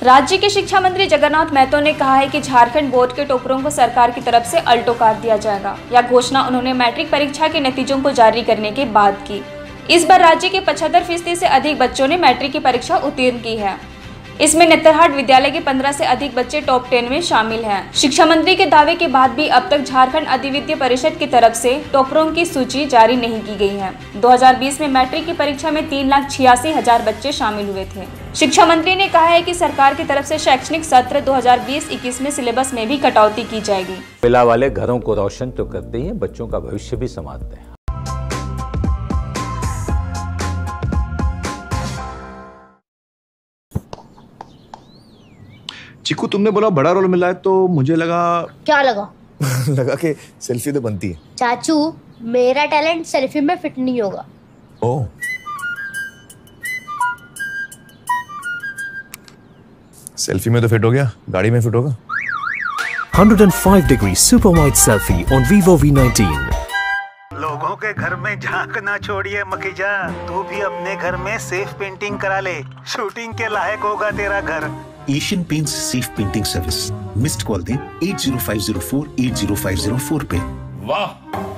राज्य के शिक्षा मंत्री जगन्नाथ महतो ने कहा है कि झारखंड बोर्ड के टॉपरों को सरकार की तरफ से अल्टो कार दिया जाएगा। यह घोषणा उन्होंने मैट्रिक परीक्षा के नतीजों को जारी करने के बाद की। इस बार राज्य के 75% से अधिक बच्चों ने मैट्रिक की परीक्षा उत्तीर्ण की है। इसमें नेतरहाट विद्यालय के 15 से अधिक बच्चे टॉप 10 में शामिल हैं। शिक्षा मंत्री के दावे के बाद भी अब तक झारखंड अधिविद्य परिषद की तरफ से टॉपरों की सूची जारी नहीं की गई है। 2020 में मैट्रिक की परीक्षा में 3,86,000 बच्चे शामिल हुए थे। शिक्षा मंत्री ने कहा है कि सरकार की तरफ से शैक्षणिक सत्र 2020-21 में सिलेबस में भी कटौती की जाएगी। महिला वाले घरों को रोशन तो करते ही बच्चों का भविष्य भी संवारते हैं। चिकू, तुमने बोला बड़ा रोल मिला है तो मुझे लगा। क्या लगा? लगा कि सेल्फी तो बनती है। चाचू, मेरा टैलेंट सेल्फी में फिट नहीं होगा। ओह, सेल्फी में तो फिट हो गया, गाड़ी में फिट होगा। 105-degree super wide selfie on Vivo V19। लोगों के घर में झांक ना छोड़िए मखीजा, तू भी अपने घर में सेफ पेंटिंग करा ले। शूटिंग के लायक होगा तेरा घर। Asian Paints safe painting service. Missed call दें 80504 80504 पे। वाह,